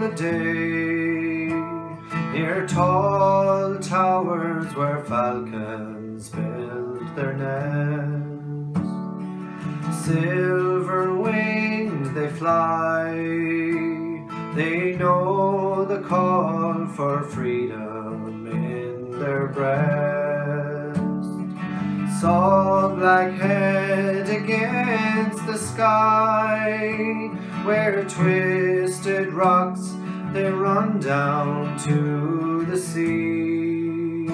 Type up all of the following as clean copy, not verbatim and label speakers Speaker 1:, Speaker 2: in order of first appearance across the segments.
Speaker 1: the day, near tall towers where falcons build their nests. Silver winged they fly, they know the call for freedom in their breast. Saw black head against the sky, where twisted rocks they run down to the sea.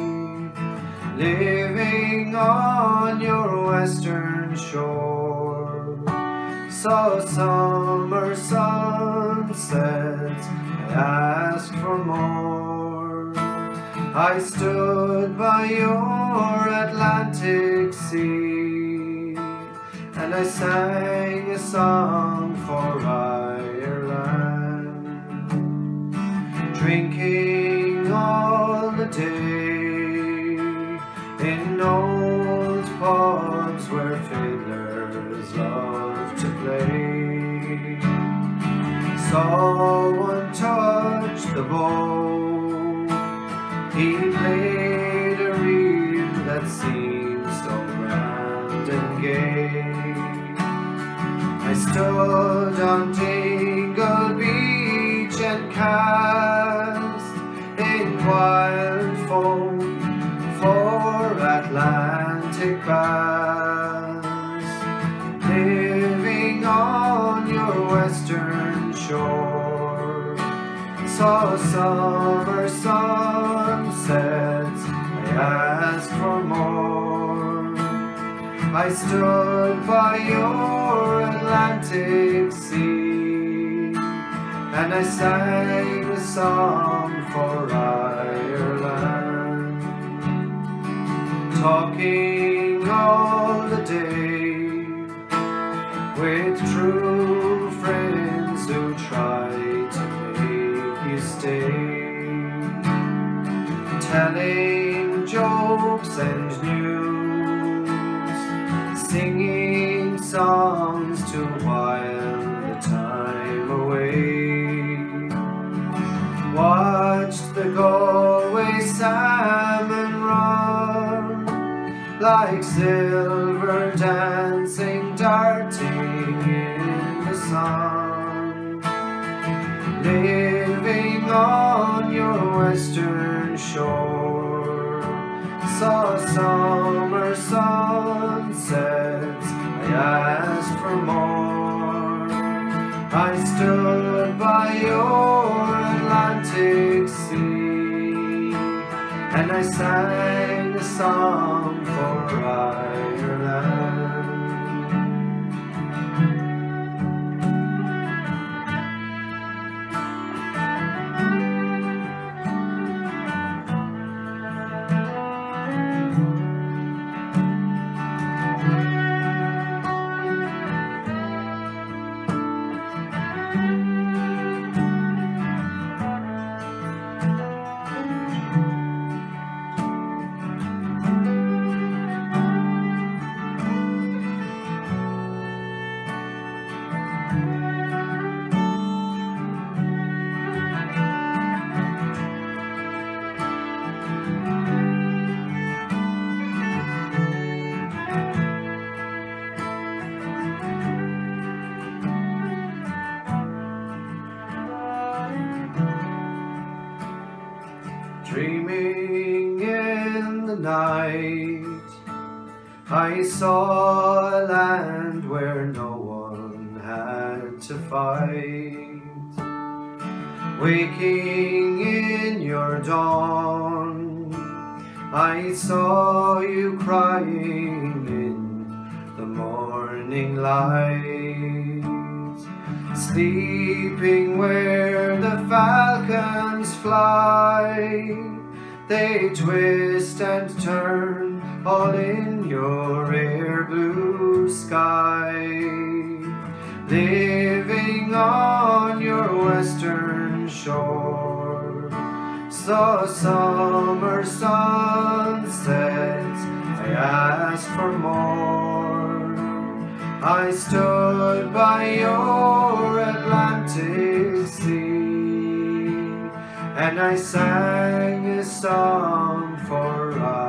Speaker 1: Living on your western shore, saw summer sunsets, I asked for more. I stood by your Atlantic Sea, and I sang a song for Ireland, drinking all the day in old pubs where fiddlers love to play. Saw one touch the bow, he played a reel that seemed so grand and gay. I stood on Dingle Beach and cast in wild foam for Atlantic bass. Living on your western shore, saw summer sunsets, I asked for more. I stood by your Atlantic Sea, and I sang a song for Ireland, talking all the day with true friends who try to make you stay, telling jokes and news, singing songs to while the time away. Watched the Galway salmon run like silver dancing, darting in the sun. Living on your western shore, saw summer sunsets, I asked for more. I stood by your Atlantic Sea, and I sang a song for Ireland. Dreaming in the night, I saw a land where no one had to fight. Waking in your dawn, I saw you crying in the morning light. Sleeping where the falcons fly, they twist and turn all in your air blue sky. Living on your western shore, saw summer sunsets, I asked for more. I stood by your Atlantic Sea, and I sang a song for us.